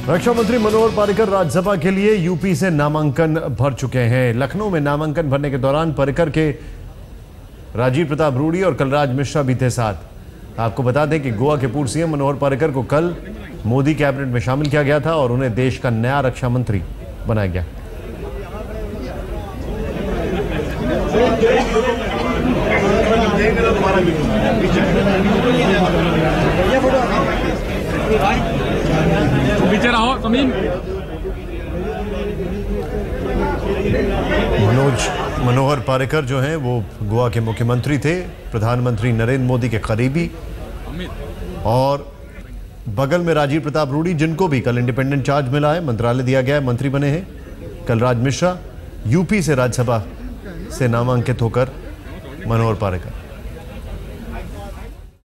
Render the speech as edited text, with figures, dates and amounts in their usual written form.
रक्षा मंत्री मनोहर पारिकर राज्यसभा के लिए यूपी से नामांकन भर चुके हैं। लखनऊ में नामांकन भरने के दौरान पारिकर के राजीव प्रताप रूडी और कलराज मिश्रा भी थे साथ। आपको बता दें कि गोवा के पूर्व सीएम मनोहर पारिकर को कल मोदी कैबिनेट में शामिल किया गया था और उन्हें देश का नया रक्षा मंत्री बनाया गया। मनोहर पारिकर जो हैं वो गोवा के मुख्यमंत्री थे, प्रधानमंत्री नरेंद्र मोदी के करीबी, और बगल में राजीव प्रताप रूडी जिनको भी कल इंडिपेंडेंट चार्ज मिला है, मंत्रालय दिया गया है, मंत्री बने हैं। कलराज मिश्रा यूपी से राज्यसभा से नामांकित होकर मनोहर पारिकर।